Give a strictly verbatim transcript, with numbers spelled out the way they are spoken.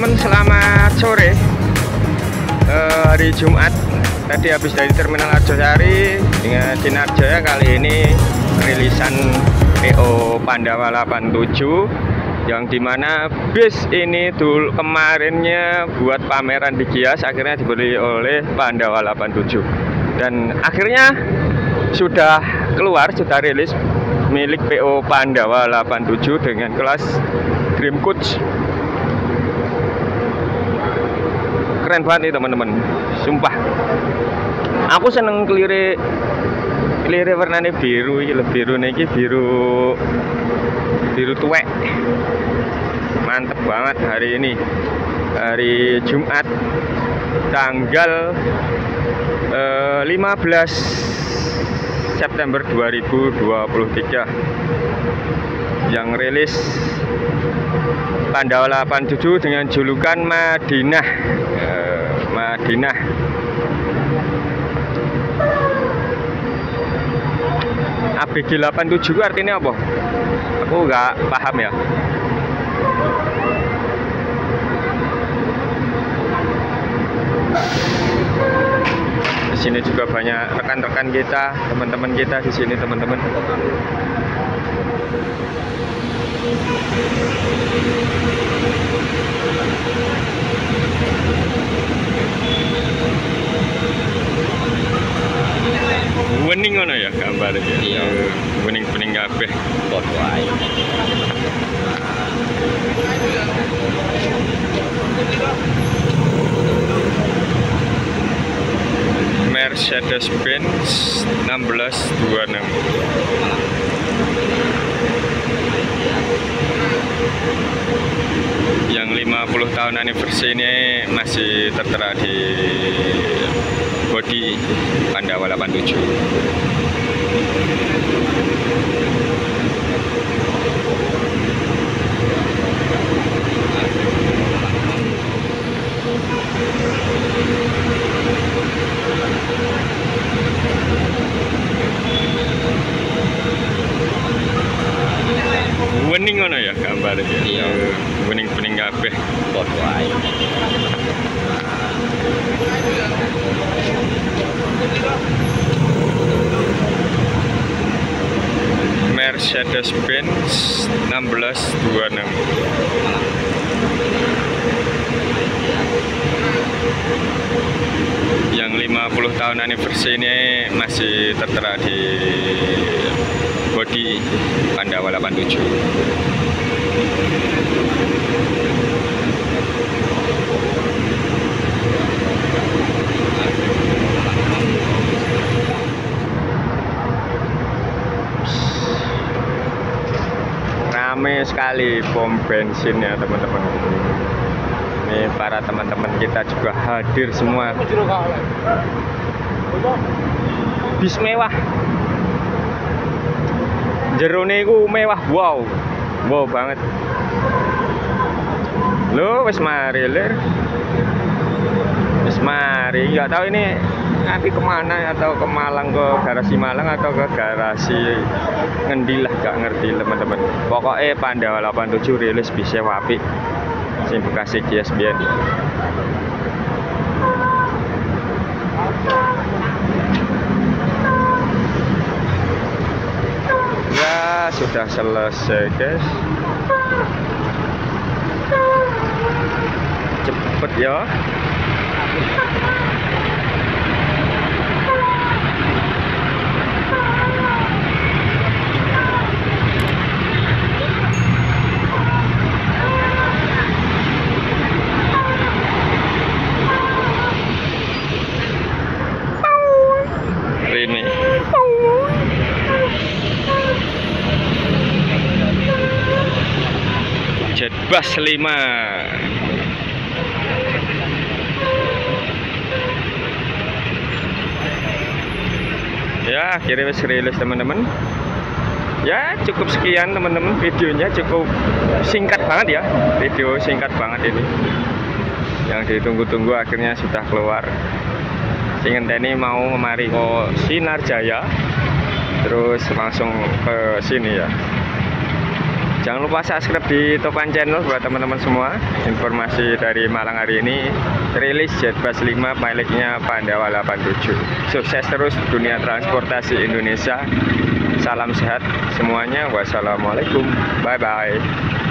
teman-teman, selamat sore. uh, Hari Jumat. Tadi habis dari Terminal Arjosari dengan Sinar Jaya. Kali ini rilisan P O Pandawa delapan tujuh, yang dimana bis ini dulu kemarinnya buat pameran di Gias, akhirnya dibeli oleh Pandawa delapan tujuh, dan akhirnya sudah keluar, sudah rilis milik P O Pandawa delapan tujuh dengan kelas Dream Coach. Keren banget nih teman-teman, sumpah. Aku seneng kelire kelire warnanya biru, ini biru nih, biru biru tuwek. Mantep banget hari ini, hari Jumat tanggal eh, lima belas September dua ribu dua puluh tiga. Yang rilis Pandawa delapan tujuh dengan julukan Madinah. eh, Madinah. A B G delapan tujuh artinya apa? Aku nggak paham ya. Di sini juga banyak rekan-rekan kita, teman-teman kita di sini, teman-teman. Wening ngono ya gambar ya. Iya. Wening-wening kabeh foto ae. Mercedes-Benz enam belas dua puluh enam. Yang lima puluh tahun anniversary ini masih tertera di bodi Pandawa delapan tujuh. Wening ngono ya gambar ya. Iya. Wening-wening kabeh foto ae. Mercedes-Benz enam belas dua puluh enam. Yang lima puluh tahun anniversary ini masih tertera di bodi Pandawa delapan tujuh. Rame sekali pom bensin ya teman-teman. Ini para teman-teman kita juga hadir semua. Bis mewah. Jerone iku mewah, wow. Wow banget. Loh, wis mari ler. Wis mari, nggak tahu ini nanti kemana, atau ke Malang, ke garasi Malang, atau ke garasi Ngendilah, gak ngerti teman-teman. Pokoknya Pandawa delapan tujuh rilis bisa wapi sing Bekasi Gias biyen. Ya sudah selesai guys, cepet ya. Ini Jetbus lima. Ya akhirnya rilis teman-teman. Ya cukup sekian teman-teman, videonya cukup singkat banget ya, video singkat banget ini. Yang ditunggu-tunggu akhirnya sudah keluar. Singen ini mau kemari ke Sinar Jaya, terus langsung ke sini ya. Jangan lupa subscribe di Topan Channel buat teman-teman semua. Informasi dari Malang hari ini, rilis Jetbus lima miliknya Pandawa delapan tujuh. Sukses terus dunia transportasi Indonesia. Salam sehat semuanya. Wassalamualaikum. Bye bye.